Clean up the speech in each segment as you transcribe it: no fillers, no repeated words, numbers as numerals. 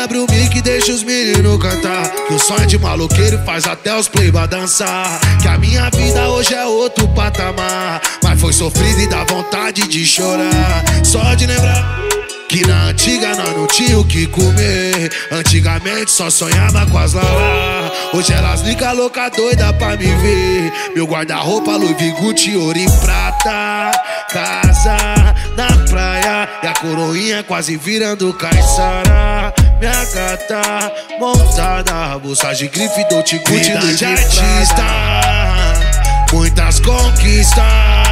abre o mic e deixa os meninos cantar. Que o sonho de maloqueiro faz até os playboy dançar. Que a minha vida hoje é outro patamar, mas foi sofrido e dá vontade de chorar. Só de lembrar que na antiga nós não tinha o que comer. Antigamente só sonhava com as lalá. Hoje elas ligam louca doida pra me ver. Meu guarda-roupa, Louis V, Gucci, ouro e prata. Casa na praia e a coroinha quase virando caiçara. Minha gata montada, bolsa de grife, Dolce Gucci, Louis de artista. Muitas conquistas,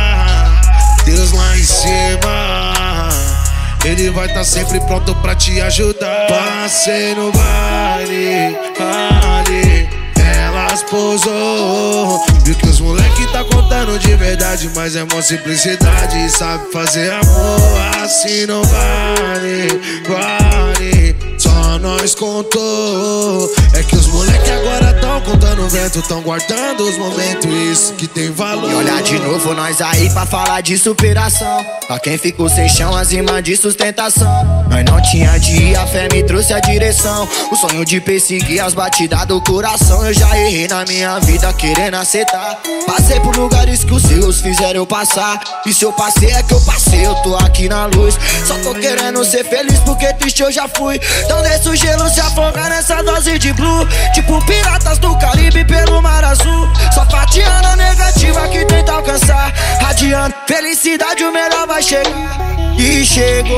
Deus lá em cima, Ele vai tá sempre pronto pra te ajudar. Passei no baile, ali elas posou. Viu que os moleque tá contando de verdade, mas é mó simplicidade. Sabe fazer amor assim no baile, só nós contou. É que os moleque agora tão contando vento, tão guardando os momentos, isso que tem valor. E olha de novo nós aí pra falar de superação. Pra quem ficou sem chão, as rimas de sustentação. Nós não tinha dia, a fé me trouxe a direção. O sonho de perseguir as batidas do coração. Eu já errei na minha vida querendo acertar. Passei por lugares que os seus fizeram eu passar. E se eu passei é que eu passei, eu tô aqui na luz. Só tô querendo ser feliz porque triste eu já fui. Então deixa o gelo se afogar nessa dose de blue. Tipo piratas do Caribe pelo mar azul. Só fatiando a negativa que tenta alcançar. Radiando felicidade, o melhor vai chegar. E chegou,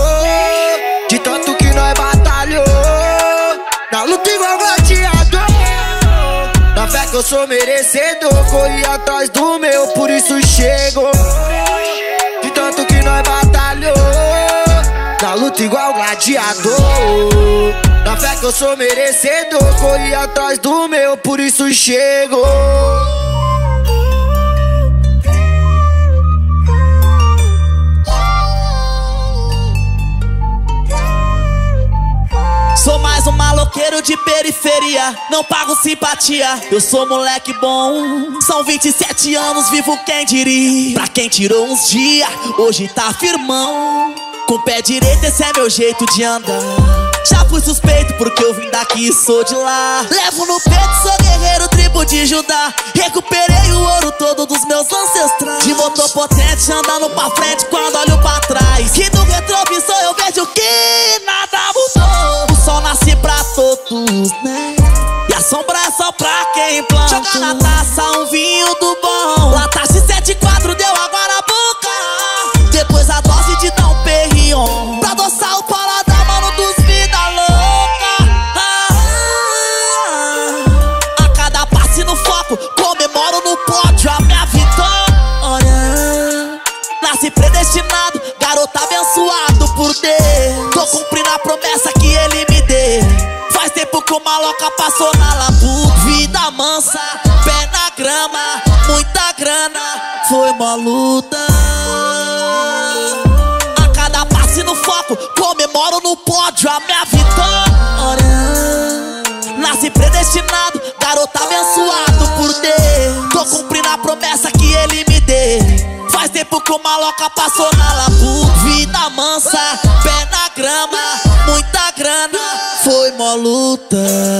de tanto que nós batalhou. Na luta igual gladiador. Na fé que eu sou merecedor, corri atrás do meu, por isso chegou. De tanto que nós batalhou. Na luta igual gladiador. Na fé que eu sou merecedor, corri atrás do meu, por isso chegou. Sou mais um maloqueiro de periferia, não pago simpatia, eu sou moleque bom. São 27 anos, vivo quem diria. Pra quem tirou uns dias, hoje tá firmão. Com o pé direito esse é meu jeito de andar. Já fui suspeito porque eu vim daqui e sou de lá. Levo no peito, sou guerreiro, tribo de Judá. Recuperei o ouro todo dos meus ancestrais. De motor potente, andando pra frente quando olho pra trás. Que do retrovisor eu vejo que nada mudou. O sol nasce pra todos, né? E a sombra é só pra quem planta. Joga na taça um vinho do bom. Latache 7-4 deu água na boca. Depois a dose de Dom Perignon pra adoçar o paladar, mano, dos vida louca. A cada passe no foco, comemoro no pódio a minha vitória. Nasci predestinado, garoto abençoado por Deus. Tô cumprindo a promessa que Ele me deu. Faz tempo que o maloca passou na labuta. Vida mansa, pé na grama, muita grana, foi uma luta. A cada passe no foco, comemoro no pódio a minha vitória. Nasci predestinado, garoto abençoado por Deus. Tô cumprindo a promessa que Ele me deu. Faz tempo que o maloca passou na labuta. Vida mansa, pé na grama, muita grana, foi mó luta.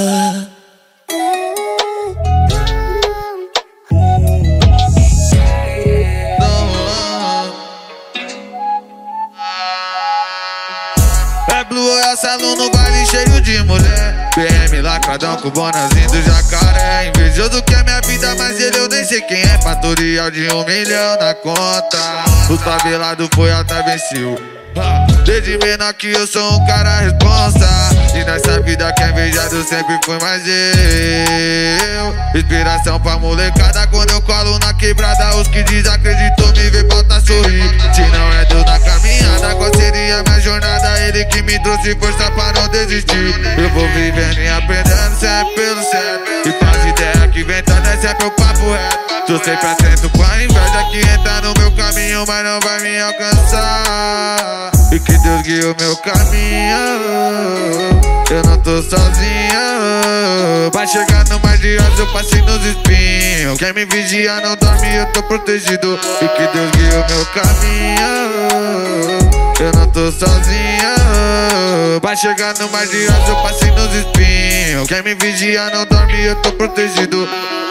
É Blue Royal Salão no baile cheio de mulher. BM lacradão com bonazinho do jacaré. Invejoso que é minha vida, mas ele eu nem sei quem é. Fatorial de 1 milhão na conta. O tabelado foi até venceu. Desde menor que eu sou um cara responsa. E nessa vida que é invejado sempre foi mais eu. Inspiração pra molecada quando eu colo na quebrada. Os que desacreditou me vê falta sorrir. Se não é Deus na caminhada, qual seria minha jornada? Ele que me trouxe força pra não desistir. Eu vou vivendo e aprendendo sempre pelo certo. E faz ideia que ventando é sempre o papo reto. Tô sempre atento com a inveja que entra no meu caminho, mas não vai me alcançar. E que Deus guie o meu caminho, eu não tô sozinho. Vai chegar no mar de horas, eu passei nos espinhos. Quem me vigia não dorme, eu tô protegido. E que Deus guie o meu caminho, eu não tô sozinha. Pra chegar no mais de hoje eu passei nos espinhos. Quem me vigia não dorme, eu tô protegido.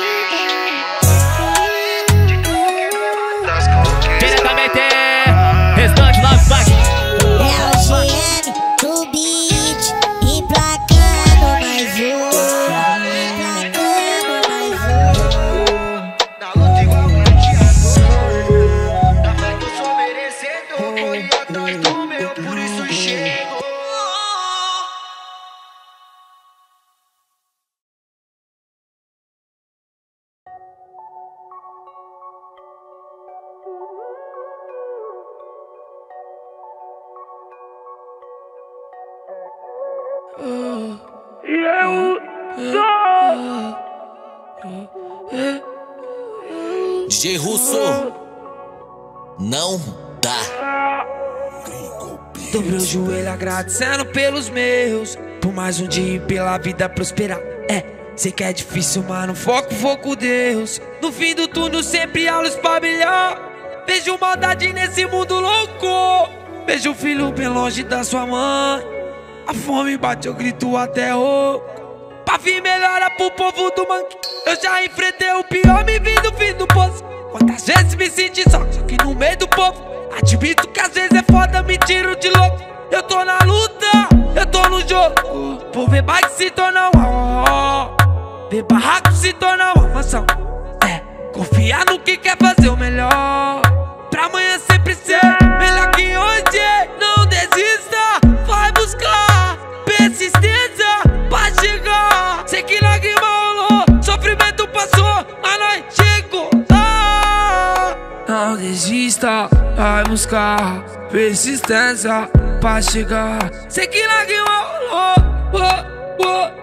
Diretamente, restante Love Pack. É o GM do beat, emplacando mais um. Emplacando mais um. Na luta igual gladiador, na fé que eu sou merecedor. Corri atrás do meu, por isso chego. DJ Russo, não dá. Dobrei o joelho agradecendo pelos meus, por mais um dia e pela vida prosperar. Sei que é difícil, mano, foco com Deus. No fim do túnel sempre há luz pra brilhar. Vejo maldade nesse mundo louco. Vejo o filho bem longe da sua mãe. A fome bate, eu grito até rouco. Pra vir melhora pro povo do manque. Eu já enfrentei o pior, me vi do fim do poço. Quantas vezes me senti só que no meio do povo. Admito que às vezes é foda, me tiro de louco. Eu tô na luta, eu tô no jogo. Vou ver bike se tornar ver barraco se tornar uma mansão. Confiar no que quer fazer o melhor, pra amanhã sempre ser melhor que hoje. Não desista, vai buscar persistência pra chegar. Sei que lágrima rolou, sofrimento passou, mas nós chegou lá. Não desista, vai buscar persistência pra chegar. Sei que lágrima rolou.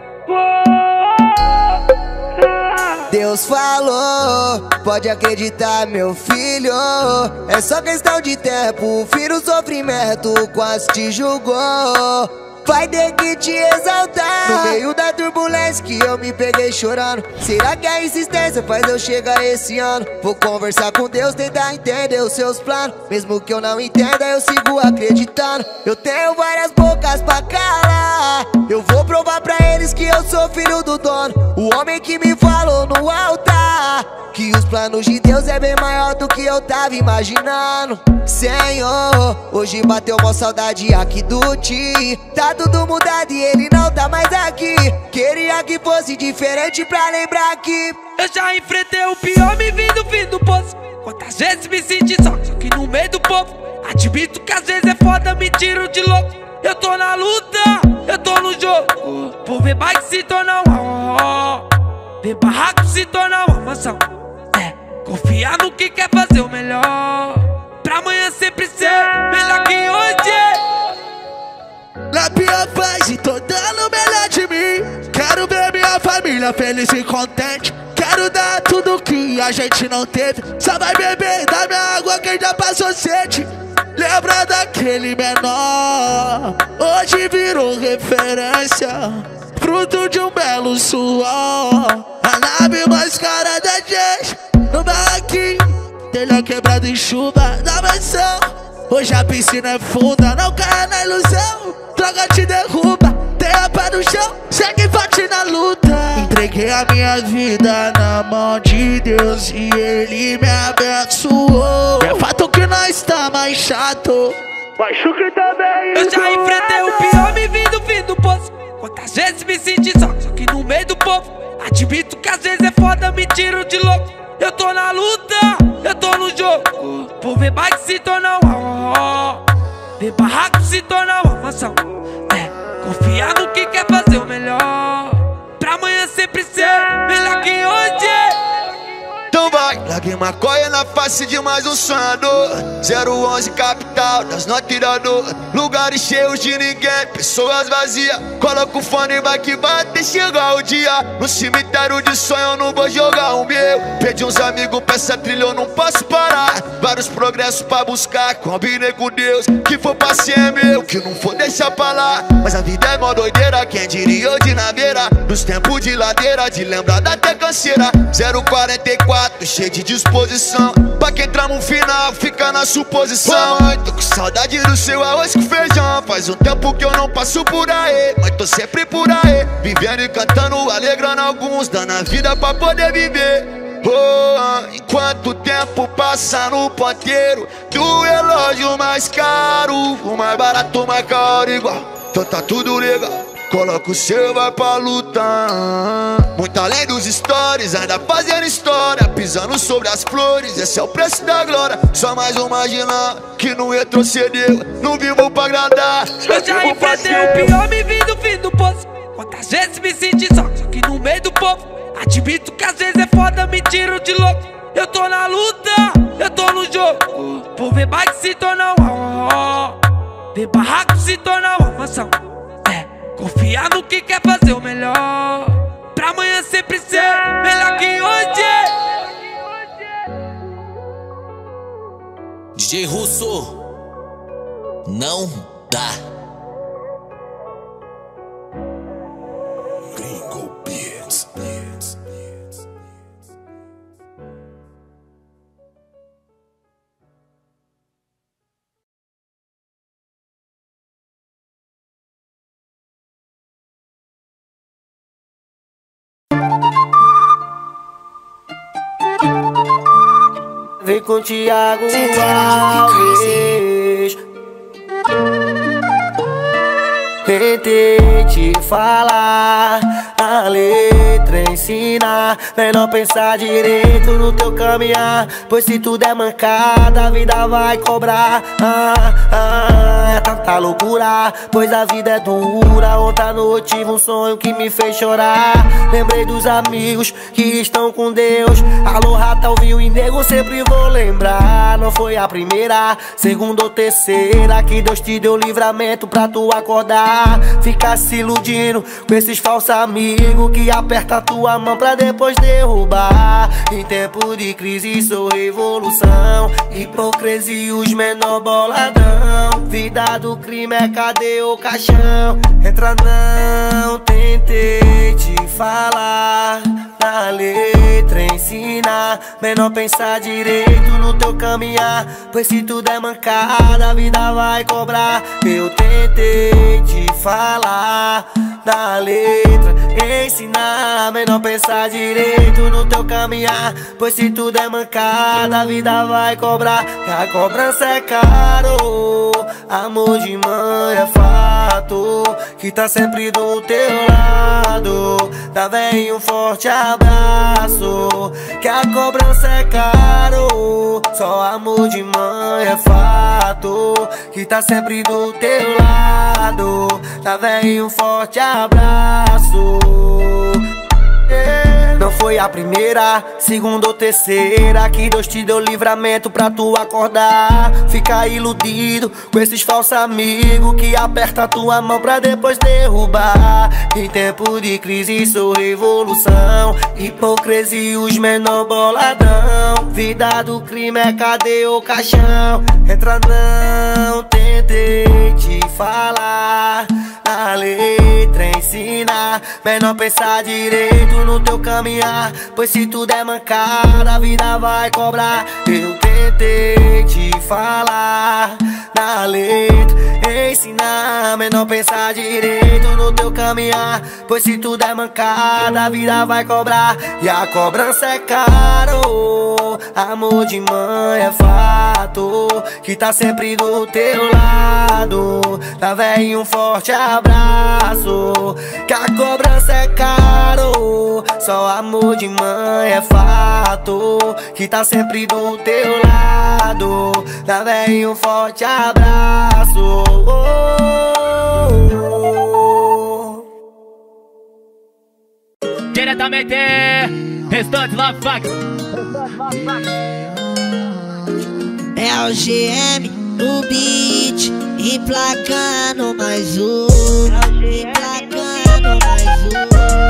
Deus falou, pode acreditar, meu filho. É só questão de tempo, o fim do sofrimento quase te julgou. Vai ter que te exaltar no meio da turbulência que eu me peguei chorando. Será que a insistência faz eu chegar esse ano? Vou conversar com Deus, tentar entender os seus planos. Mesmo que eu não entenda, eu sigo acreditando. Eu tenho várias bocas pra calar. Eu vou provar pra eles que eu sou filho do dono. O homem que me falou no altar que os planos de Deus é bem maior do que eu tava imaginando. Senhor, hoje bateu uma saudade aqui do Ti. Tá tudo mudado e ele não tá mais aqui. Queria que fosse diferente pra lembrar que eu já enfrentei o pior, me vi do fim do poço. Quantas vezes me senti só que no meio do povo. Admito que às vezes é foda, me tiro de louco. Eu tô na luta, eu tô no jogo. Vou ver bike se tornar ver barraco se tornar uma mansão. Confiar no que quer fazer o melhor, pra amanhã sempre ser melhor que hoje. Na pior fase, tô dando o melhor de mim. Quero ver minha família feliz e contente. Quero dar tudo que a gente não teve. Só vai beber da minha água quem já passou sede. Lembra daquele menor, hoje virou referência, fruto de um belo suor. A nave mais cara da gente, no barraquinho, telha quebrado em chuva da mansão. Hoje a piscina é funda, não caia na ilusão. Droga te derruba, tenha pé no chão, segue forte na luta. Entreguei a minha vida na mão de Deus e Ele me abençoou. É fato que nós tá mais chato, mas Chucre também. Eu já enfrentei o pior, me vi do fim do poço. Quantas vezes me senti só que no meio do povo. Admito que às vezes é foda, me tiro de louco. Eu tô na luta, eu tô no jogo. Vou ver bike se tornar ver barraco se tornar uma mansão. Confiar no que quer fazer o melhor, pra amanhã sempre ser melhor que hoje. então vai, larguei maconha na face de mais um sonhador. 011 capital, das notas tirador. Lugares cheios de ninguém, pessoas vazias. Coloca o fone e vai que vai até chegar o dia. No cemitério de sonho eu não vou jogar o meu. Perdi uns amigos pra essa trilha, eu não posso parar. Vários progressos pra buscar, combinei com Deus. Que for paciente é meu, que não for deixar pra lá. Mas a vida é mó doideira, quem diria eu de naveira. Nos tempos de ladeira, de lembrar da até canseira. 044, cheio de disposição. Pra quem trama um final, fica na suposição. Ô mãe, tô com saudade do seu arroz com feijão. Faz um tempo que eu não passo por aí, mas tô sempre por aí, vivendo e cantando, alegrando alguns, dando a vida pra poder viver. Oh, enquanto o tempo passa no ponteiro do relógio mais caro, o mais barato, mais caro igual. Então tá tudo legal, coloca o seu, vai pra luta. Muito além dos stories, ainda fazendo história, pisando sobre as flores, esse é o preço da glória. Só mais um marginal que não retrocedeu, não vivo pra agradar. Eu já enfrentei o pior, me vi do fim do poço. Quantas vezes me senti só que no meio do povo. Admito que às vezes é foda, me tiro de louco. Eu tô na luta, eu tô no jogo. Por ver bike se tornar ver barraco se tornar uma mansão. Confiar no que quer fazer o melhor, pra amanhã sempre ser melhor que hoje. DJ Russo, não dá. Gringo Beats. Vem com Thiago Alves. Tentei te falar, a letra ensinar, melhor pensar direito no teu caminhar, pois se tudo é mancada, a vida vai cobrar. É tanta loucura, pois a vida é dura. Ontem à noite tive um sonho que me fez chorar. Lembrei dos amigos que estão com Deus. Alô, rata, ouviu e nego, sempre vou lembrar. Não foi a primeira, segunda ou terceira que Deus te deu livramento pra tu acordar. Ficar se iludindo com esses falsos amigos que aperta tua mão pra depois derrubar. Em tempo de crise sou revolução, hipocrisia os menor boladão. Vida do crime é cadê o caixão? Entra não, tentei te falar, na letra ensinar, menor pensar direito no teu caminhar, pois se tudo é mancada, a vida vai cobrar. Eu tentei te falar, na letra ensinar, menor pensar direito no teu caminhar, pois se tudo é mancada, a vida vai cobrar. E a cobrança é caro, amor de mãe é fato, que tá sempre do teu lado. Dá bem um forte abraço, que a cobrança é caro, só amor de mãe é fato, que tá sempre do teu lado. Dá bem um forte abraço. Não foi a primeira, segunda ou terceira que Deus te deu livramento pra tu acordar. Fica iludido com esses falsos amigos que aperta tua mão pra depois derrubar. Em tempo de crise sou revolução, hipocrisia os menor boladão. Vida do crime é cadê o caixão? Entra não, tentei te falar, a letra ensinar, menor pensar direito no teu caminhar, pois se tudo é mancada, a vida vai cobrar. Eu tentei te falar, na letra ensinar, menor pensar direito no teu caminhar, pois se tudo é mancada, a vida vai cobrar. E a cobrança é caro, amor de mãe é fato, que tá sempre do teu lado. Tá velho, um forte abraço, que a cobrança é caro, só amor de mãe é fato, que tá sempre do teu lado. Tá velho, um forte abraço. Diretamente, Restante Love Fuck. É o GM no beat, emplacando mais um, emplacando mais um.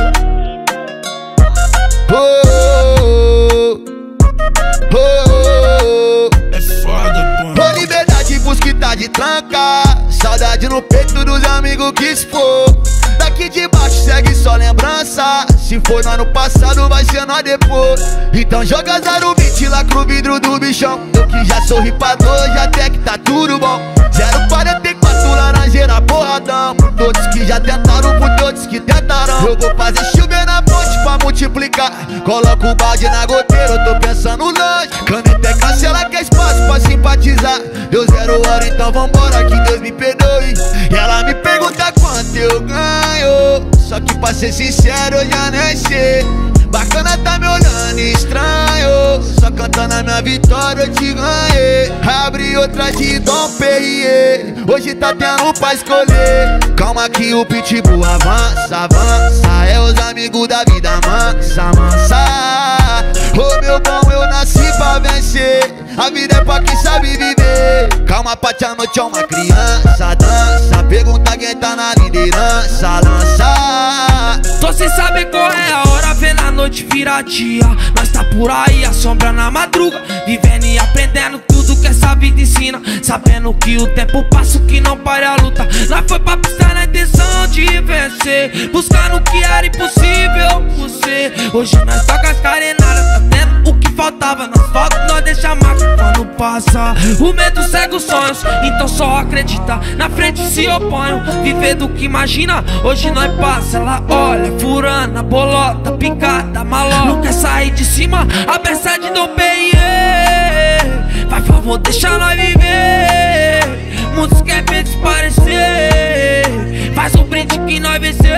É foda, pô. Por liberdade, busca e tá de tranca, saudade no peito dos amigos que se for. Daqui de baixo segue só lembrança, se foi no ano passado, vai ser nós depois. Então joga 020 lá pro vidro do bichão. Eu que já sou ripador, já até que tá tudo bom. 044 laranjeira porradão. Por todos que já tentaram, por todos que tentarão. Eu vou fazer chover na ponte pra multiplicar. Coloco o balde na goteira, eu tô pensando longe. Caneta é cancela que é espaço pra simpatizar. Deu 0 hora, então vambora, que Deus me perdoe. E ela me pergunta quanto eu ganho. Só que pra ser sincero eu já nem sei. Bacana tá me olhando estranho. Só cantando a minha vitória eu te ganhei. Abri outra de Dom Perrier. Hoje tá tendo pra escolher. Calma que o pitbull avança, avança. É os amigos da vida mansa, mansa. Ô meu bom, eu nasci pra vencer. A vida é pra quem sabe viver. Calma, Pati, a noite é uma criança. Dança, pergunta quem tá na liderança. Lança. Tô sem saber qual é a hora, vê na noite vira dia. Nós tá por aí, a sombra na madruga. Vivendo e aprendendo tudo que essa vida ensina. Sabendo que o tempo passa, que não para a luta. Nós foi pra pista na intenção de vencer. Buscando o que era impossível por ser. Hoje nós toca as carenadas, tá tendo o que faltava. Nós foca, nós deixa a marca quando passa. O medo cega os sonhos, então só acredita. Na frente se oponham, viver do que imagina. Hoje nós passa, ela olha, furana, bolota, picada, maló. Não quer sair de cima, a peça de Dom Perrier. Faz favor, deixa nós viver. Muitos querem desaparecer. Faz um brinde que nós venceu.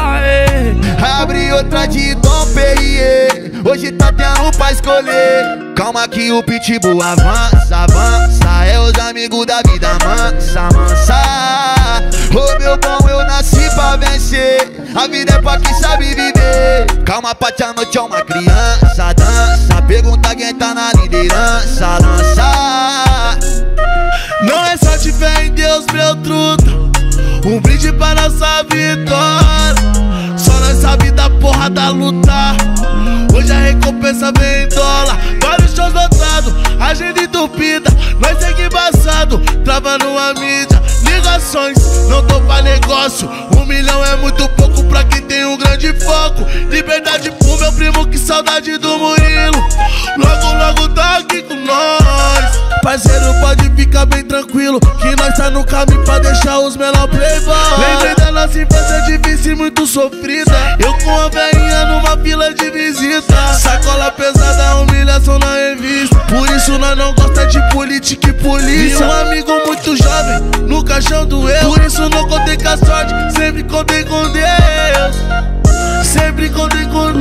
Abre outra de Dom Perrier. Hoje tá tendo pra escolher. Calma que o pitbull avança, avança. É os amigos da vida mansa, mansa. Ô meu bom, eu nasci pra vencer. A vida é pra quem sabe viver. Calma, Pati, a noite é uma criança. Dança, pergunta quem tá na liderança. Lança. Não é só de fé em Deus, meu truta. Um brinde pra nossa vitória. Só nós sabe da porra da luta. Hoje a recompensa vem em dólar. Vários shows lotados, agenda entupida. Nós segue embaçado, travando a mídia. Ligações, não tô pra negócio. 1 milhão é muito pouco pra quem tem um grande foco. Liberdade pro meu primo, que saudade do Murilo. Logo, logo tá aqui com nós. Parceiro, pode ficar bem tranquilo, que nós tá no caminho pra deixar os menor playboy. Lembrei da nossa infância difícil e muito sofrida. Eu com a velhinha numa fila de visita. Sacola pesada, humilhação na revista. Por isso nós não gosta de política e polícia. E um amigo muito jovem no caixão do eu. Por isso não contei com a sorte, sempre contei com Deus. Sempre contei com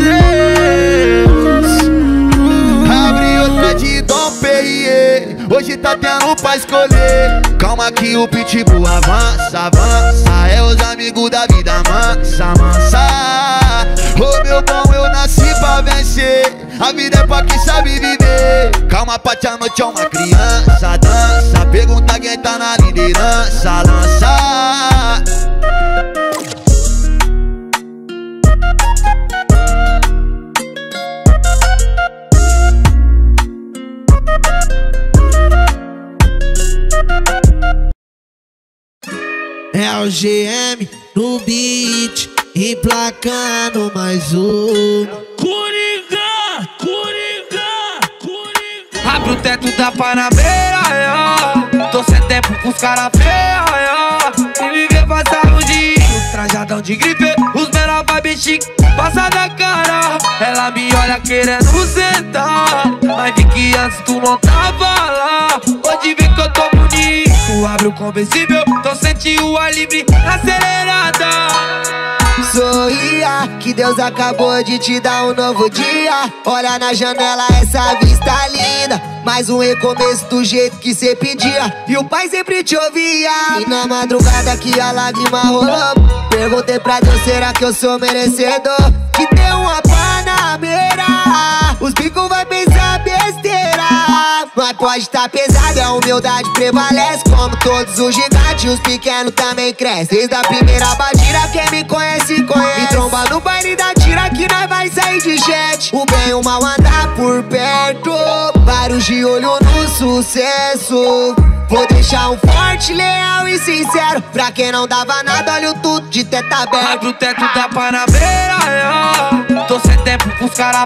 Deus. Abre outra de Dom Perrier. Hoje tá tendo pra escolher. Calma que o pitbull avança, avança. É os amigos da vida mansa, mansa. Ô meu bom, eu nasci pra vencer. A vida é pra quem sabe viver. Calma, Pati, a noite é uma criança. Dança, pergunta quem tá na liderança. Lança. É o GM no beat, emplacando mais um. Coringa, Coringa, Coringa. Abre o teto da Panamera, tô sem tempo pros cara feia. Se viver passar o dia, trajadão de gripe. Os menor vibe chique, passa da cara. Ela me olha querendo sentar, mas vi que antes tu não tava lá. Hoje vê que eu tô bonito. Abre o conversível, tô sentindo o ar livre acelerada. Sorria, que Deus acabou de te dar um novo dia. Olha na janela essa vista linda. Mais um recomeço do jeito que cê pedia. E o pai sempre te ouvia. E na madrugada que a lágrima rolou, perguntei pra Deus, será que eu sou merecedor? Que tem uma Panamera, os picos vai pensar besteira. Mas pode tá pesado, a humildade prevalece. Como todos os gigantes, os pequenos também crescem. Desde a primeira batida, quem me conhece, conhece. Me tromba no baile da tira que nós vai sair de jet. O bem e o mal andar por perto, vários de olho no sucesso. Vou deixar um forte, leal e sincero. Pra quem não dava nada, olha o tudo de teto aberto. Abre o teto da Panamera, Tô sem tempo pros cara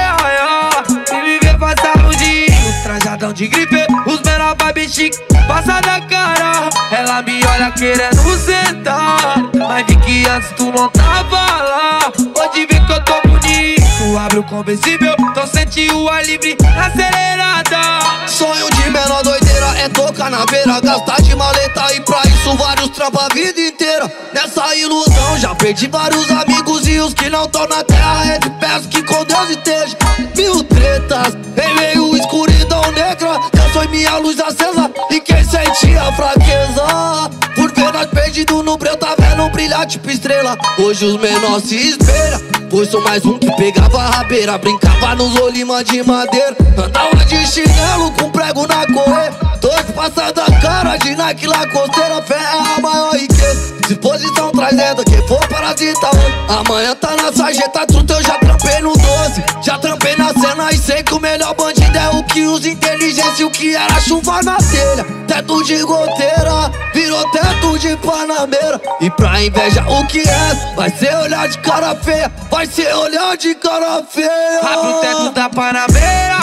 feia, e me ver passar no dia. Trajadão de gripe, os menor vibe chique, passa da cara. Ela me olha querendo sentar, mas vi que antes tu não tava lá. Hoje vi que eu tô bonito, abre o conversível, então sente o ar livre acelerada. Sonho de menor doideira é tocar na beira, gastar de maleta e pra isso vários trampos a vida inteira. Nessa ilusão já perdi vários amigos e os que não tão na terra é de peço que com Deus esteja. Mil tretas em meio escuridão negra, eu sou minha luz acesa e quem sentia a fraqueza por ver nós perdidos no breu tá vendo brilhar tipo estrela. Hoje os menores se espelham, pois sou mais um que pegava a rabeira, brincava nos olima de madeira, andava de chinelo com prego na correia. Dois passada cara de Nike Lacosteira, fé é a maior riqueza. Disposição trazendo quem for parasita hoje. Amanhã tá na sarjeta, truta eu já trampei no 12. Já trampei na cena e sei que o melhor bandido é o que usa inteligência e o que era chuva na telha. Teto de goteira, virou teto de panameira. E pra inveja o que é, vai ser olhar de cara feia, vai ser olhar de cara feia. Abre o teto da panameira,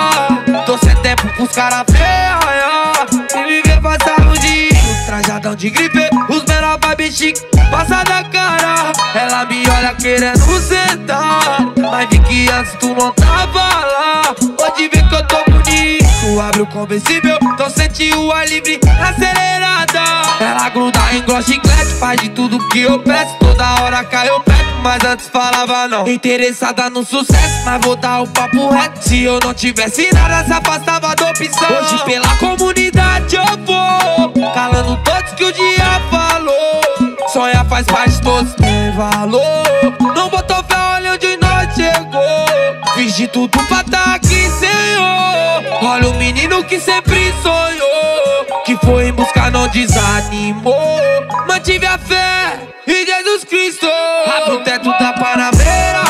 tô sem tempo pros cara feia, e me ver passar no dia. Trajadão de gripe, os menor vibe chique, passa da cara. Ela me olha querendo sentar, mas vi que antes tu não tava lá. Hoje vi que eu tô bonito, abre o conversível, então sente o ar livre acelerada. Ela gruda em gloss chiclete, faz de tudo que eu peço, toda hora cai eu perto, mas antes falava não. Interessada no sucesso, mas vou dar o papo reto. Se eu não tivesse nada, se afastava da opção. Hoje pela comunidade eu vou, calando todos que o dia falou. Sonhar faz parte, todos tem valor. Não botou fé, olha onde nós chegou. Fiz de tudo pra tá aqui, Senhor. Olha o menino que sempre sonhou, que foi em busca, não desanimou. Mantive a fé em Jesus Cristo. Abre o teto da panameira,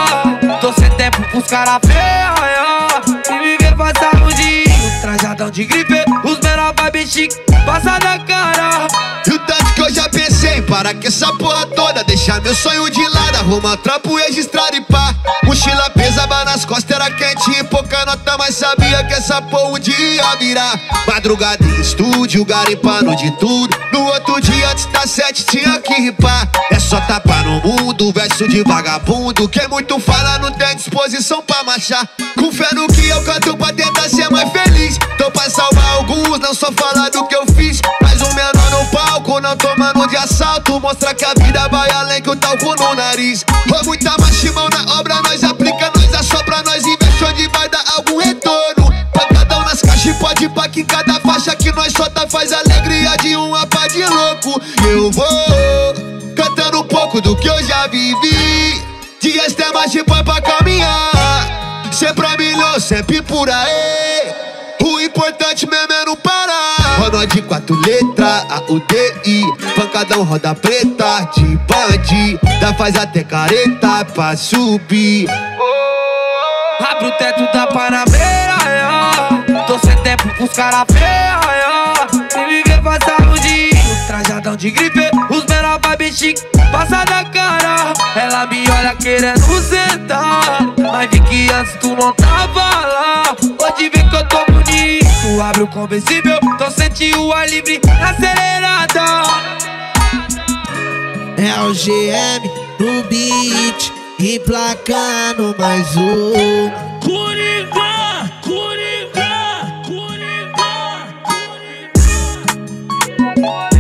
tô sem tempo pros cara feia, e me ver passar no dia. Trajadão de gripe, os menor vibe chique, passa da cara. E o tanto que eu já pensei em parar com essa porra toda, deixar meu sonho de lado, arrumar trampo, registrar e pá. Mochila pesava nas costas, era quente e pouca nota, mas sabia que essa porra um dia ia virar. Madrugada em estúdio, garimpando de tudo. No outro dia antes das 7 tinha que ripar. É só tapar no mundo, verso de vagabundo. Quem muito fala não tem disposição pra marchar. Com fé no que eu canto pra tentar ser mais feliz. Tô pra salvar alguns, não só falar do que eu fiz. Mas o menor no palco, não tomando de assalto, mostra que a vida vai além que o talco no nariz. Com muita machimão na obra, nós aplica, nós assopra, nós investe onde vai dar algum retorno. Pancadão nas caixas e pode ir pra que cada faixa que nós solta faz a alegria de uma pá de louco. E eu vou cantando um pouco do que eu já vivi. Dias tem mais de pão pra caminhar, sempre a milhão, sempre por aí. O importante mesmo é não parar. Roda de 4 letras, A-U-D-I. Pancadão roda preta, de bandida, faz até careta pra subir. Abre o teto da panameira, tô sem tempo pros cara feia, e me ver passar no dia. Trajadão de gripe, os menor vibe chique, passa da cara. Ela me olha querendo sentar, mas vi que antes tu não tava lá. Hoje vi que eu tô bonito, abre o conversível, então sente o ar livre acelerada. É o GM no beat, emplacando mais um. Coringa, Coringa, Coringa, Coringa.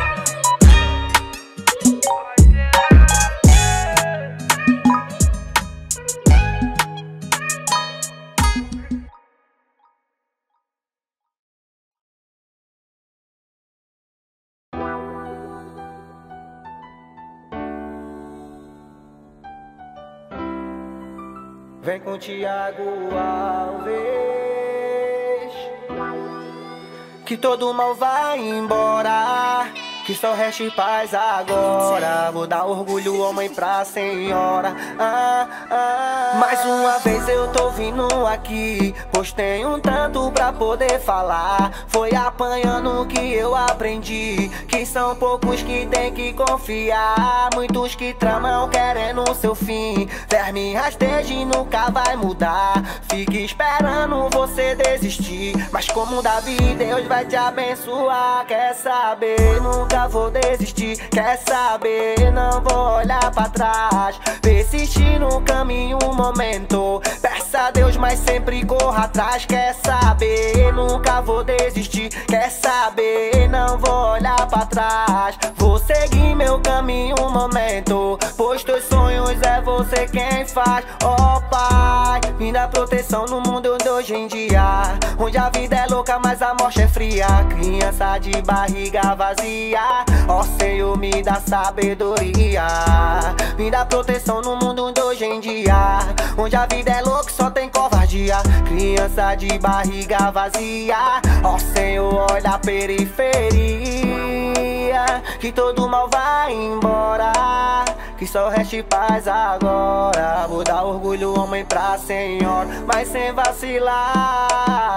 Vem com Thiago Alves, que todo mal vai embora. que só reste paz agora. Vou dar orgulho, homem, pra senhora. Mais uma vez eu tô vindo aqui, pois tenho um tanto pra poder falar. Foi apanhando que eu aprendi que são poucos que tem que confiar. Muitos que tramam querendo o seu fim. Verme rasteja e nunca vai mudar. Fique esperando você desistir, mas como Davi, Deus vai te abençoar. Quer saber? Nunca vou desistir. Quer saber? Não vou olhar pra trás. Persistir no caminho um momento. Peça a Deus, mas sempre corra atrás. Quer saber? Nunca vou desistir. Quer saber? Não vou olhar pra trás. Vou seguir meu caminho um momento, pois teus sonhos é você quem faz. Ó Pai, me dá proteção no mundo de hoje em dia, onde a vida é louca, mas a morte é fria. Criança de barriga vazia, ó Senhor, me dá sabedoria. Me dá proteção no mundo de hoje em dia, onde a vida é louca, só tem covardia. Criança de barriga vazia, ó Senhor, olha a periferia, que todo mal vai embora, que só reste paz agora. Vou dar orgulho, homem, pra Senhor, mas sem vacilar.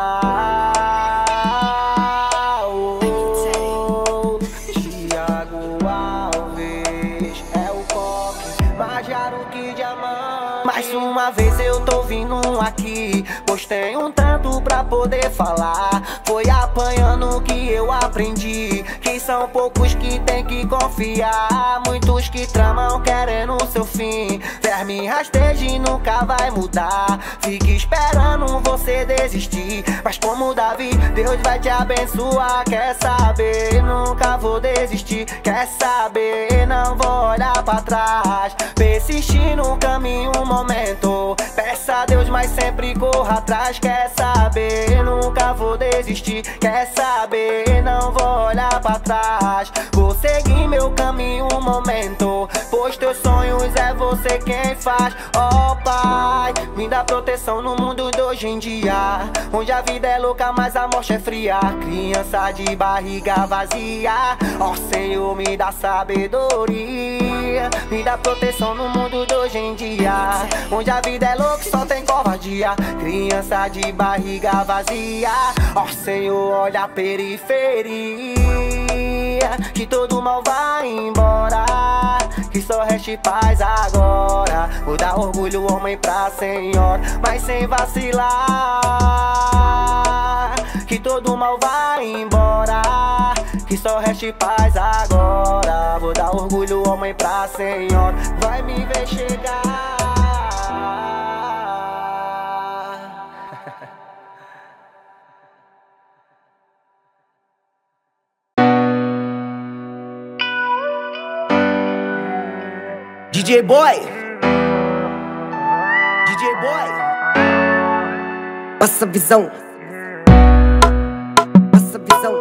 Thiago Alves é o coque, mais raro que diamante. Mais uma vez eu tô vindo aqui, pois tenho um tanto pra poder falar. Foi apanhando que eu aprendi que são poucos que tem que confiar. Muitos que tramam querendo o seu fim. Verme rasteja e nunca vai mudar. Fique esperando você desistir, mas como Davi, Deus vai te abençoar. Quer saber? Nunca vou desistir. Quer saber? Não vou olhar pra trás. Persistir no caminho um momento. Peça a Deus, mas sempre corra atrás. Quer saber? Nunca vou desistir. Quer saber? Não vou olhar pra trás. Vou seguir meu caminho um momento, pois teus sonhos é você quem faz. Ó Pai, me dá proteção no mundo de hoje em dia, onde a vida é louca, mas a morte é fria. Criança de barriga vazia, ó Senhor, me dá sabedoria. Me dá proteção no mundo de hoje em dia, onde a vida é louca, só tem covardia. Criança de barriga vazia, ó Senhor, olha a periferia, que todo mal vai embora, que só reste paz agora. Vou dar orgulho, homem, pra Senhor, mas sem vacilar, que todo mal vai embora, que só reste paz agora. Vou dar orgulho, homem, pra Senhor, vai me ver chegar. DJ Boy, DJ Boy, passa visão, passa visão.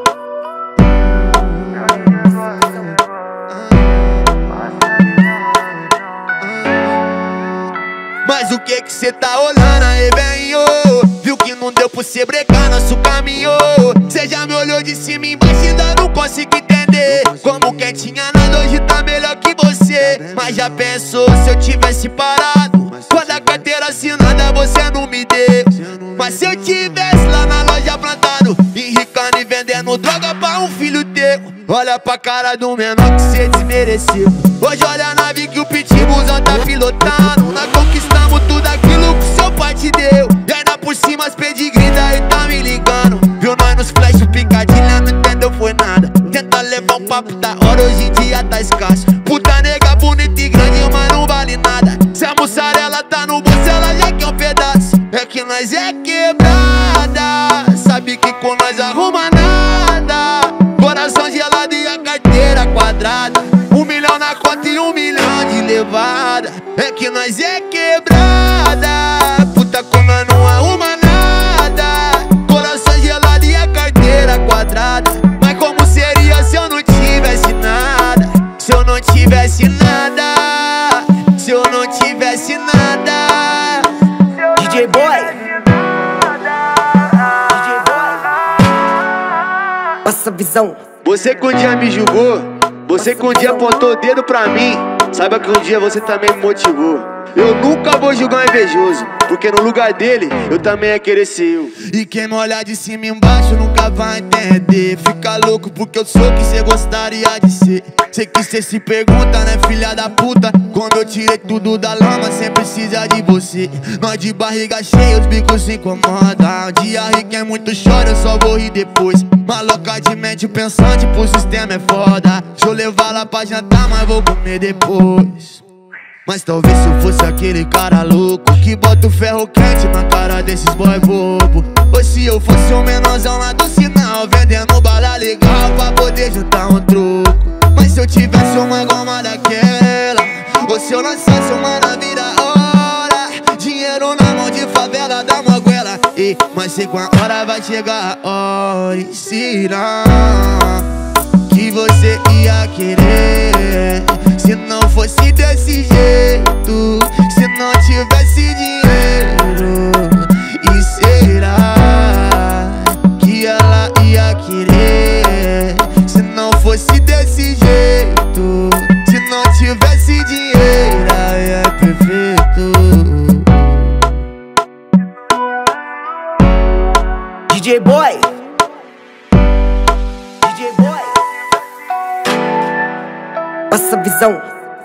Mas o que cê tá olhando aí, bem? Viu que não deu pra cê brecar nosso caminho. Cê já me olhou de cima e embaixo e ainda não consigo entender como quem tinha nada hoje tá melhor que você. Mas já pensou se eu tivesse parado quando a carteira assinada você não me deu? Mas se eu tivesse lá na loja plantado, enricando e vendendo droga pra um filho teu, olha pra cara do menor que cê desmereceu. Hoje olha a nave que o pitbullzão tá pilotando. Nós conquistamos tudo aquilo que seu pai te deu. E ainda por cima as pedigree daí tá me ligando. Viu nós nos flash, picadilha, não entendeu foi nada. Tenta levar um papo da hora, hoje em dia tá escasso. Puta nega bonita e grande, mas não vale nada. Se a mussarela tá no bolso, ela já quer um pedaço. É que nós é quebrada, sabe que com nós arruma nada. Coração gelado e a carteira quadrada. 1 milhão na conta e 1 milhão de levada. É que nós é quebrada, puta com nós não arruma nada. Coração gelado e a carteira quadrada. Mas como seria se eu não tivesse nada? Se eu não tivesse nada, se eu não tivesse nada. DJ Boy, DJ Boy, passa visão. Você que um dia me julgou Você que um dia apontou o dedo pra mim, saiba que um dia você também me motivou. Eu nunca vou julgar um invejoso, porque no lugar dele, eu também ia querer ser eu. E quem me olhar de cima e embaixo nunca vai entender. Fica louco porque eu sou o que cê gostaria de ser. Sei que cê se pergunta, né, filha da puta? Quando eu tirei tudo da lama, cê precisa de você. Nós de barriga cheia, os bicos se incomodam. Um dia ri quem muito chora, eu só vou rir depois. Maloca de mente pensante, pro sistema é foda. Deixa eu levar lá pra jantar, mas vou comer depois. Mas talvez se eu fosse aquele cara louco que bota o ferro quente na cara desses boy bobo. Ou se eu fosse um menorzão lá do sinal, vendendo bala legal pra poder juntar um troco. Mas se eu tivesse uma goma daquela, ou se eu lançasse uma na vida hora, dinheiro na mão de favela da moguela. Mas sei com a hora vai chegar a hora. E será que você ia querer se não fosse desse jeito, se não tivesse dinheiro? E será que ela ia querer se não fosse desse jeito, se não tivesse dinheiro? Ai, é perfeito. DJ Boy, DJ Boy, passa a visão.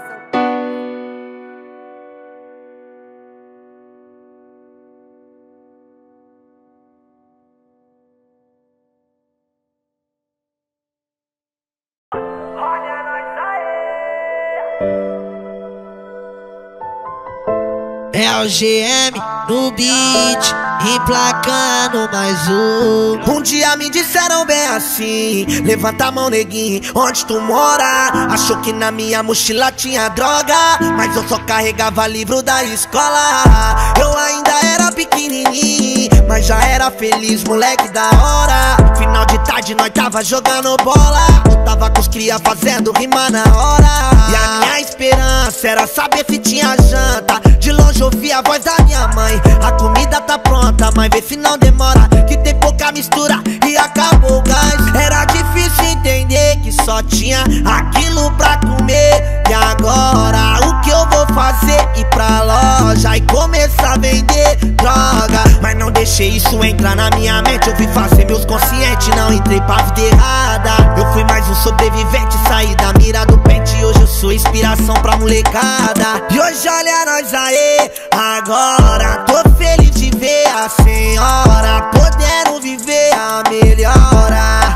É o GM no beat, emplacando mais um. Um dia me disseram bem assim: levanta a mão, neguinho, onde tu mora? Achou que na minha mochila tinha droga, mas eu só carregava livro da escola. Eu ainda era pequenininho, mas já era feliz, moleque da hora. Final de tarde nós tava jogando bola, eu tava com os cria fazendo rima na hora. E a minha esperança era saber se tinha janta. De longe ouvi a voz da minha mãe: a comida tá pronta, mas vê se não demora, que tem pouca mistura e acabou o gás. Era difícil entender que só tinha aquilo pra comer. E agora o que eu vou fazer? Ir pra loja e começar a vender droga. Mas não deixei isso entrar na minha mente, eu fui fazer meus conscientes, não entrei pra vida errada. Eu fui mais um sobrevivente, saí da mira do pente, hoje eu sou inspiração pra molecada. E hoje olha nós aí, agora tô feliz de ver a senhora podendo viver a melhora.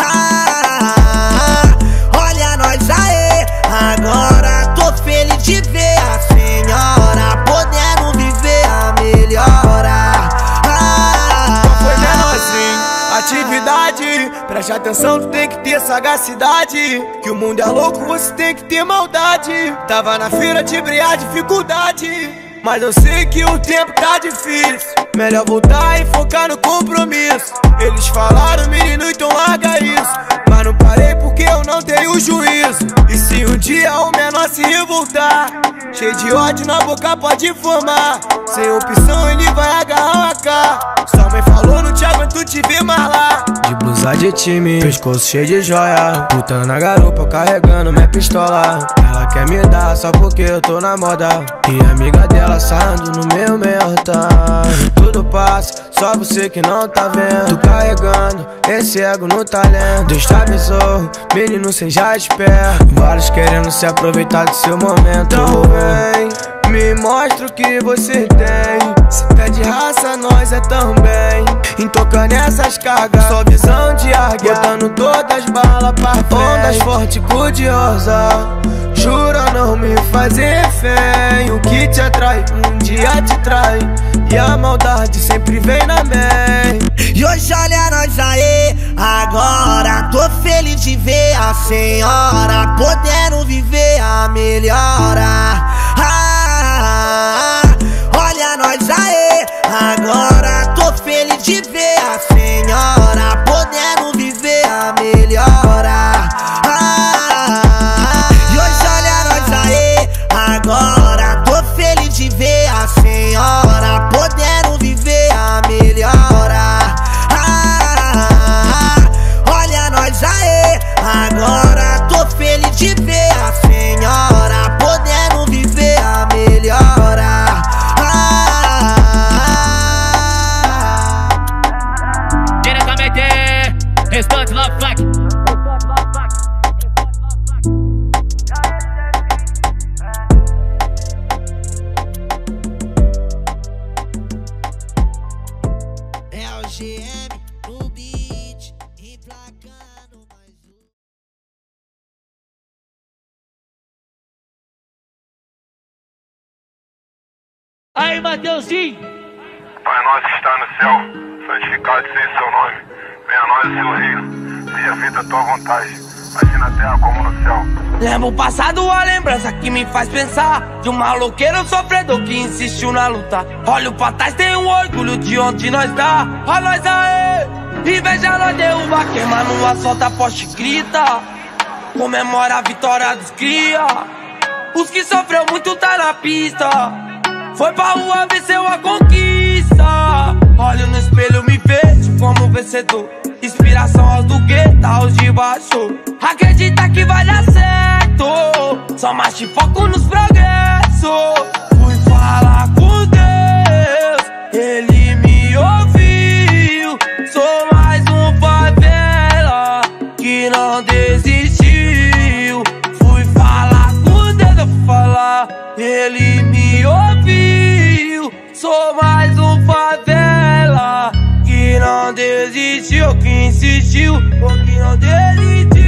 Olha nós aí, agora tô feliz de ver a senhora podendo viver a melhora. Foi menorzinho, atividade, preste atenção, tu tem que ter sagacidade. Que o mundo é louco, você tem que ter maldade. Tava na feira de briar dificuldade, mas eu sei que o tempo tá difícil. Melhor voltar e focar no compromisso. Eles falaram, menino, então larga isso, mas não parei porque eu não tenho juízo. E se um dia o menor se revoltar, cheio de ódio na boca pode formar. Sem opção ele vai agarrar o AK. Sua mãe falou, não te aguento te ver mais lá. De blusa de time, pescoço cheio de joia, putando na garupa, carregando minha pistola. Ela quer me dar só porque eu tô na moda, e a amiga dela saindo no meu merda. Tudo passa, só você que não tá vendo. Tô carregando esse ego no talento. Deus te abençoe, menino, seja esperto. Vários querendo se aproveitar do seu momento. Então vem, me mostra o que você tem. Se pede raça, nós é também. Intocando essas cargas, só visão de águia, botando todas as balas pra frente. Ondas forte, curiosa, jura não me fazer refém. O que te atrai, um dia te trai, e a maldade sempre vem na mente. E hoje olha nós aí, agora tô feliz de ver a senhora podendo viver a melhora. Olha nós aí, agora tô feliz de ver a senhora podendo viver a melhora. E hoje olha nós aí, agora tô feliz de ver a senhora podendo viver a melhora. Olha nós aí, agora tô feliz de o GM no beat, emplacando mais um. Aí, Mateuzinho! Pai nosso que está no céu, santificado seja seu nome. Venha a nós o seu reino, seja feita a tua vontade, assim na terra como no céu. Lembro o passado, a lembrança que me faz pensar de um maloqueiro sofredor que insistiu na luta. Olho pra trás, tenho um orgulho de onde nós tá. A nós aê, inveja nós derruba, queima no asfalto, a poste grita. Comemora a vitória dos cria. Os que sofreu muito tá na pista. Foi pra rua, venceu a conquista. Olho no espelho, me vejo como vencedor. Inspiração aos do gueto, aos de baixo. Acredita que vai dar certo, só mais te foco nos progressos. Fui falar com Deus, Ele me ouviu. Sou mais um favela que não desistiu. Fui falar com Deus, eu fui falar, Ele me ouviu. Sou mais um favela que não desistiu, que insistiu, ou que não desistiu.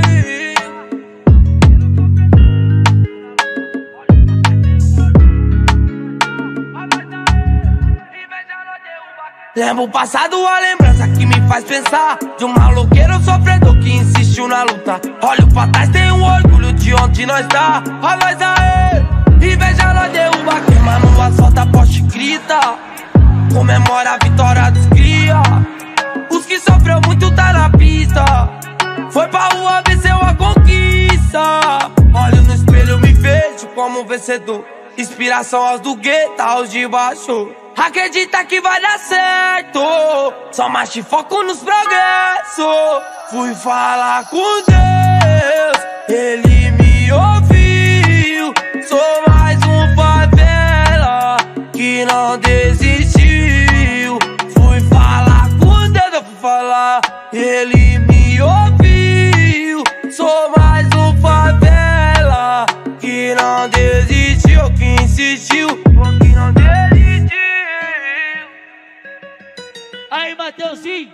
Lembro o passado, a lembrança que me faz pensar de um maloqueiro sofredor que insistiu na luta. Olho pra trás, tenho um orgulho de onde nós tá. A nós aê, inveja nós derruba, queima no asfalto, a poste grita. Comemora a vitória dos cria. Os que sofreu muito tá na pista. Foi pra rua, venceu a conquista. Olho no espelho, me vejo como vencedor. Inspiração aos do gueto, aos de baixo. Acredita que vai dar certo, só mais te foco nos progressos. Fui falar com Deus, Ele me ouviu. Sou mais um favela que não desistiu. Fui falar com Deus, eu fui falar, Ele me ouviu. Sou mais um favela que não desistiu, que insistiu, que não desistiu. Aí, Mateuzinho!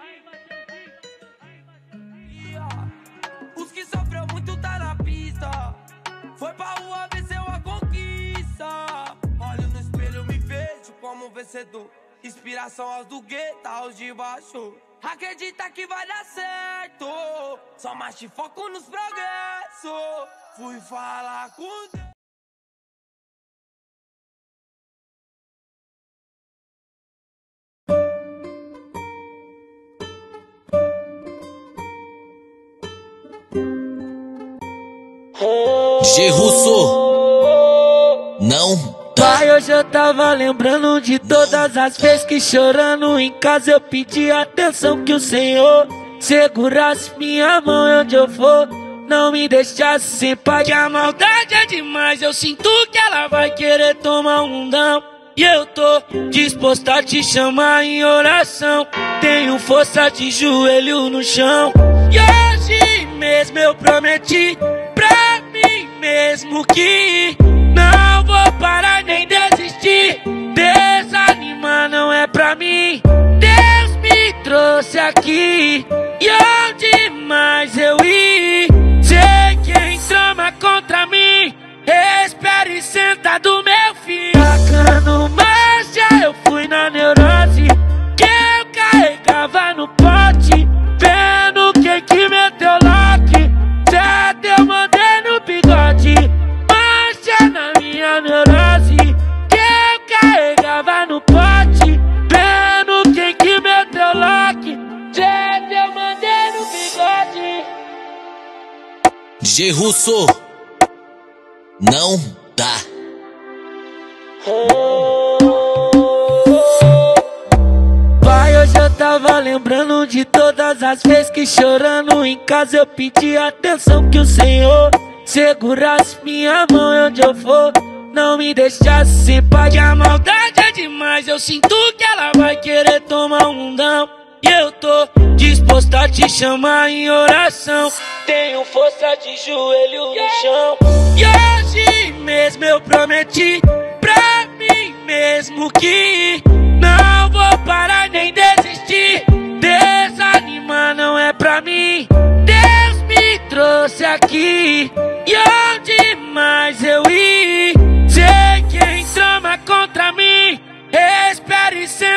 Os que sofreu muito tá na pista. Foi pra rua, venceu a conquista. Olho no espelho, me vejo como vencedor. Inspiração aos do gueto, aos de baixo. Acredita que vai dar certo, só mais te foco nos progressos. Fui falar com Deus. G Russo, não tá. Pai, hoje eu tava lembrando de todas as vezes que chorando em casa eu pedi atenção, que o Senhor segurasse minha mão onde eu for, não me deixasse sem pai. Que a maldade é demais, eu sinto que ela vai querer tomar um não. E eu tô disposto a te chamar em oração, tenho força de joelho no chão. E hoje mesmo eu prometi pra mim mesmo que não vou parar nem desistir. Desanimar não é pra mim, Deus me trouxe aqui. E onde mais eu ir, sei quem trama contra mim. Espere sentado, meu filho. Tacando marcha, eu fui na neurose que eu carregava no pote, vendo quem que meteu lock. Certo, eu mandei no bigode. Marcha na minha neurose que eu carregava no pote, vendo quem que meteu lock. Certo, eu mandei no bigode. G Russo, não dá. Pai, hoje eu tava lembrando de todas as vezes que chorando em casa eu pedi atenção, que o Senhor segurasse minha mão onde eu for, não me deixasse sem pai. Que a maldade é demais, eu sinto que ela vai querer tomar um não. E eu tô disposto a te chamar em oração, tenho força de joelho no chão. E hoje mesmo eu prometi pra mim mesmo que não vou parar nem desistir.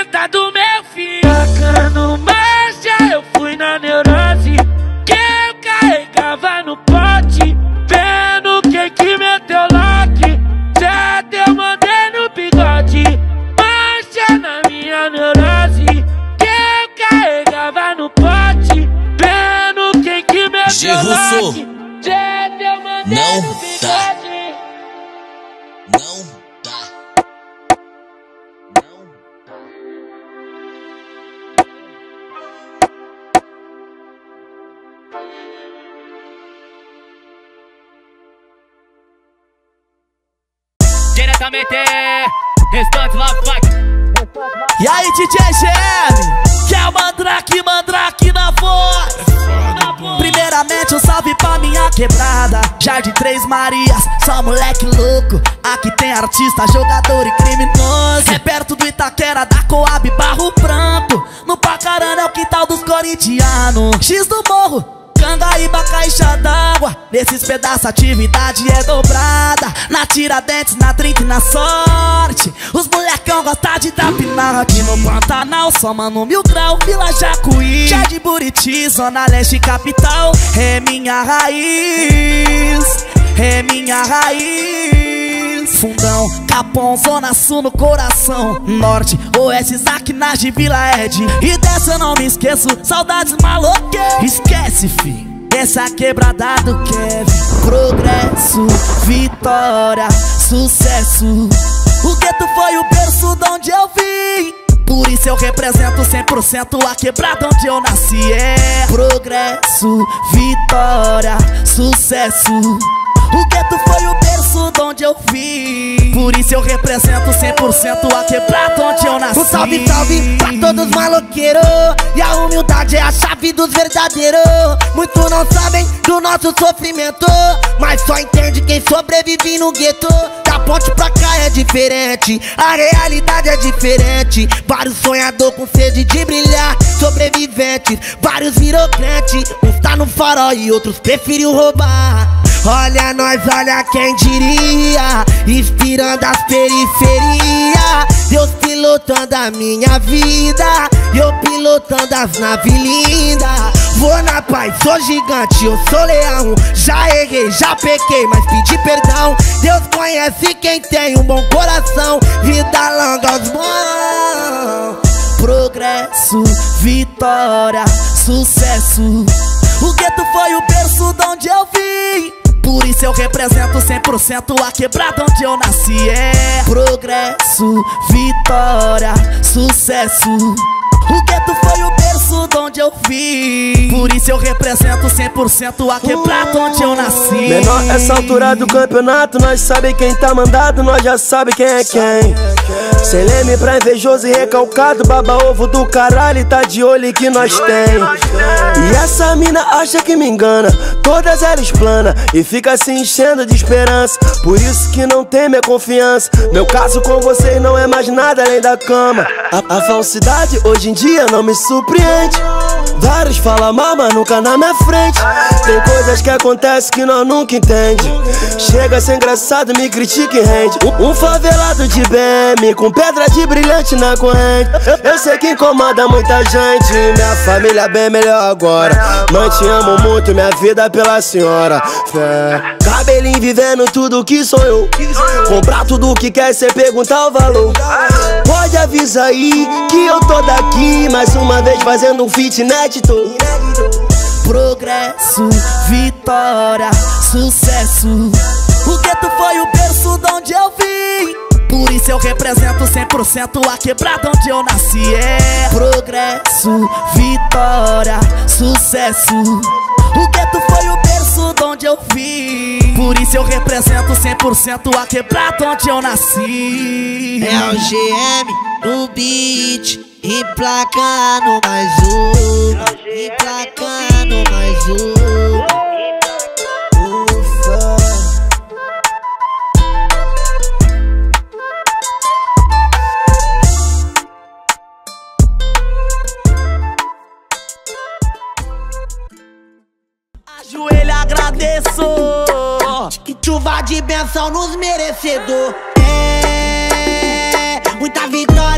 senta do meu fim. Tacando marcha, eu fui na neurose que eu carregava no pote. Vendo quem que meteu lock, certo eu mandei no bigode. Marcha na minha neurose que eu carregava no pote. Vendo quem que meteu lock, certo eu mandei no bigode. Não dá. Diretamente, restante Love Fight. E aí, DJ GM, que é o Mandrake na voz. Primeiramente, um salve pra minha quebrada, Jardim Três Marias, só moleque louco. Aqui tem artista, jogador e criminoso. É perto do Itaquera, da Coab, Barro Branco. No Pacarana é o quintal dos corintianos. X do Morro, Cangaíba, caixa d'água. Nesses pedaços a atividade é dobrada. Na Tiradentes, na 30 e na Sorte. Os molecão gostam de dar pinar. Aqui no Pantanal, só mano Mil Grau, Vila Jacuí, Jardim Buriti, Zona Leste Capital. É minha raiz, é minha raiz. Fundão, Capão, Zona Sul no coração. Norte, Oeste, Zaquinagem, Vila Ed. E dessa eu não me esqueço, saudades maloqueiras. Esquece, fi, essa quebrada do Kevin. Progresso, vitória, sucesso. O gueto foi o berço de onde eu vim. Por isso eu represento 100% a quebrada onde eu nasci. É progresso, vitória, sucesso. O gueto foi o berço de onde eu vim. Por isso eu represento 100% a quebrada onde eu nasci. Um salve, salve pra todos maloqueiros. E a humildade é a chave dos verdadeiros. Muitos não sabem do nosso sofrimento, mas só entende quem sobrevive no gueto. Da ponte pra cá é diferente, a realidade é diferente. Vários sonhador com sede de brilhar, sobreviventes, vários virou crente. Uns tá no farol e outros preferiu roubar. Olha nós, olha quem diria, inspirando as periferias. Deus pilotando a minha vida, eu pilotando as naves lindas. Vou na paz, sou gigante, eu sou leão. Já errei, já pequei, mas pedi perdão. Deus conhece quem tem um bom coração. Vida longa aos bons. Progresso, vitória, sucesso. O gueto foi o berço de onde eu vim. Por isso eu represento 100% a quebrada onde eu nasci. É progresso, vitória, sucesso. O gueto foi o berço de onde eu vim. Por isso eu represento 100% a quebrada onde eu nasci. Menor essa altura do campeonato, nós sabe quem tá mandado, nós já sabe quem é quem. Sem leme pra invejoso e recalcado, baba ovo do caralho e tá de olho que nós tem. E essa mina acha que me engana, todas elas plana e fica se enchendo de esperança. Por isso que não tem minha confiança. Meu caso com vocês não é mais nada além da cama. A falsidade hoje em dia não me surpreende. Vários falam mal, mas nunca na minha frente. Tem coisas que acontecem que nós nunca entende. Chega a ser engraçado, me critica e rende. Um favelado de BM com pedra de brilhante na corrente. Eu sei que incomoda muita gente. Minha família bem melhor agora. Mãe, te amo muito, minha vida pela senhora. Fé. Cabelinho vivendo tudo que sonhou. Comprar tudo que quer sem perguntar o valor. Pode avisar aí que eu tô daqui mais uma vez fazendo um feat inédito. Progresso, vitória, sucesso. O gueto foi o berço de onde eu vim. Por isso eu represento 100% a quebrada onde eu nasci. É progresso, vitória, sucesso. O gueto foi o berço de onde eu vim. Por isso eu represento 100% a quebrada onde eu nasci. É o GM no beat, emplacando mais um, emplacando mais um. Ufa. Ajoelho, agradeço. Chuva de benção nos merecedor. É muita vitória.